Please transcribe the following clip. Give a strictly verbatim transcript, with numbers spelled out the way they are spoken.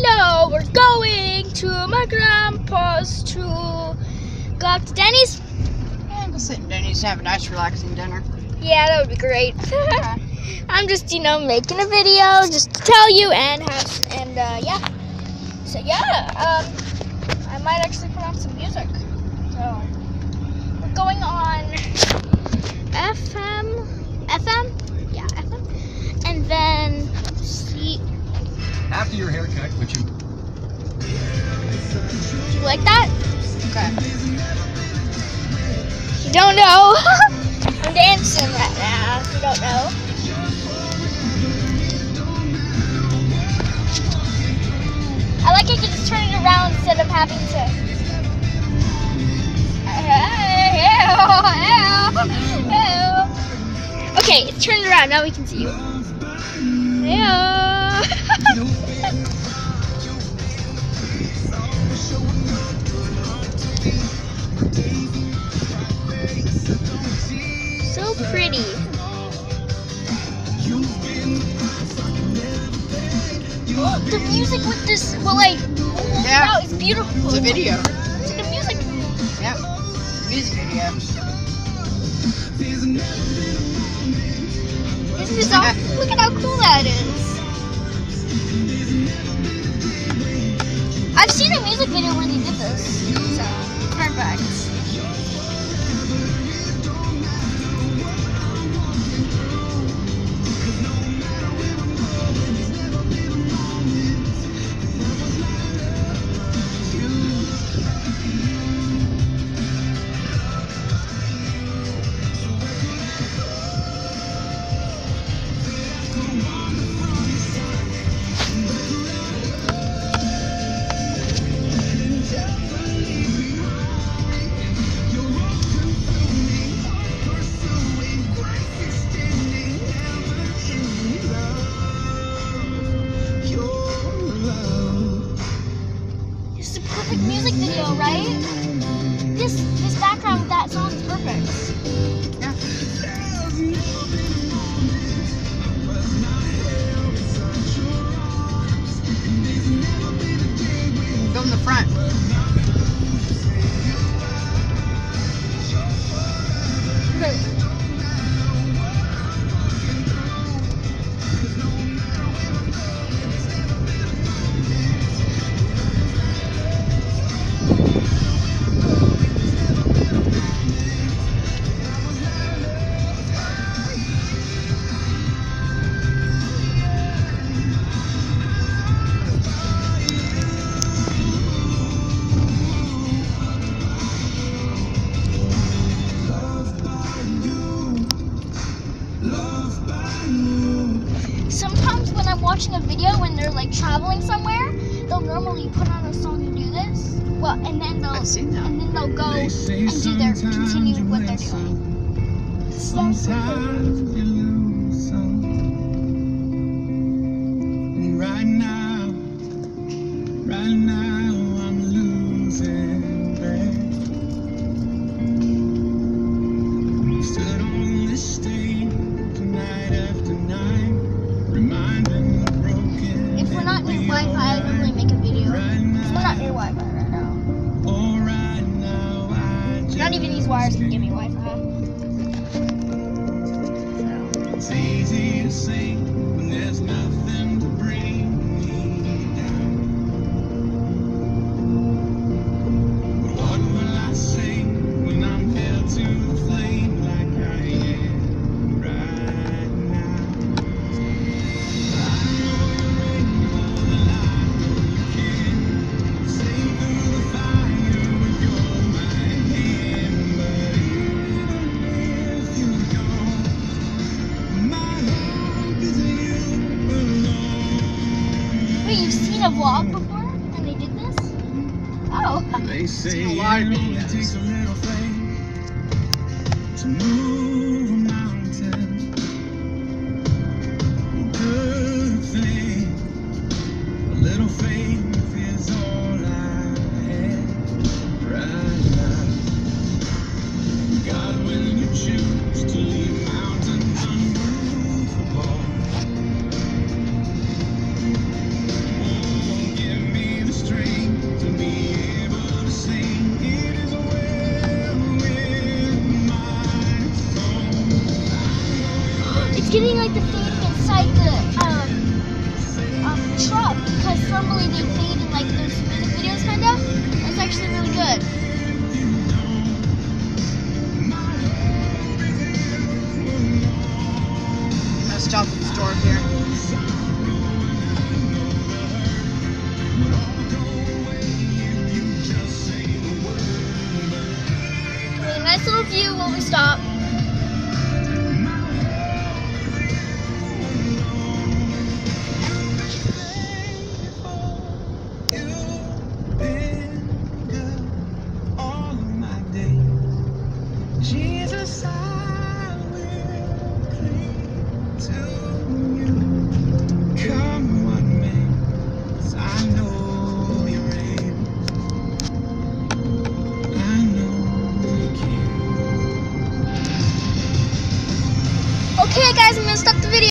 know we're going to my grandpa's to go out to Denny's. Yeah, go sit in Denny's and have a nice relaxing dinner. Yeah, that would be great. Okay. I'm just, you know, making a video just to tell you and have, and uh, yeah. So yeah, um, I might actually put on some music. So we're going on F M, F M, yeah, F M, and then see. After your haircut, which you. Do you like that? Okay. If you don't know, I'm dancing right now. If you don't know. I like I can just turn it around instead of having to. Okay, it's turned around. Now we can see you. So pretty. The music with this, well, like, Yeah. wow, it's beautiful. It's a video. It's like a music video. Yep. Music video. Isn't this awesome? Look at how cool that is. I've seen a music video where they did this, so perfect. Music video, right? This this background with that song is perfect. Yeah. Film the front. Okay. Sometimes when I'm watching a video when they're like traveling somewhere, they'll normally put on a song and do this. Well, and then they'll I've seen that. and then they'll go and do their continue what they're doing. So Sometimes you lose some. And right now, right now I'm losing, babe. Stood on this stage night after night, reminding the broken. if we're not near Wi-Fi, I normally make a video. Right We're not now, near Wi-Fi right now. oh, right now, I just Not even these wires can give me Wi-Fi. It's easy to say when there's nothing to bring me down. But what will I say when I'm held to the flame like I am right now? I know you're in for the light, you can see through the fire with your right hand. But even if you're gone, my hope is in you alone. Wait, you've seen a vlog before when they did this? Oh. They say a lot of it only videos. takes a little faith to move a mountain. Good thing, a little faith is all I have right now. God, when you choose to leave mountains unmovable, won't give because normally they fade in like those music videos, kinda. It's actually really good. Let's stop at the store here. Okay, nice little view while we stop. Jesus, I will cling to you. Come what may, 'cause I know you're able. I know you can. Okay, guys, I'm gonna stop the video.